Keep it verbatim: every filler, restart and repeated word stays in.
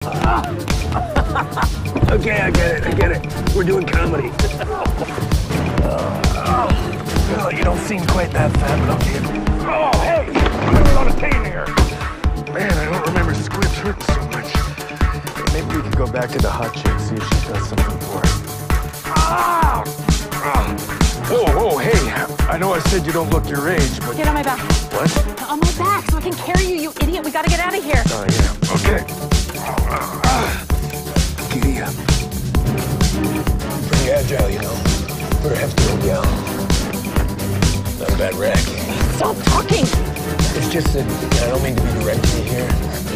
Okay, I get it, I get it. We're doing comedy. Oh, you don't seem quite that fat, but okay. Oh, hey! There's a lot of pain here. Man, I don't remember squibs hurting so much. Maybe we could go back to the hot chick, see if she does something for us. Ah! Ah! Whoa, whoa, hey. I know I said you don't look your age, but... Get on my back. What? On my back, so I can carry you, you idiot. We gotta get out of here. Oh, yeah. Okay. Ah, ah. Giddy up. Pretty agile, you know. For a hefty old gal. Not a bad wreck. Stop talking. It's just that I don't mean to be direct to you here.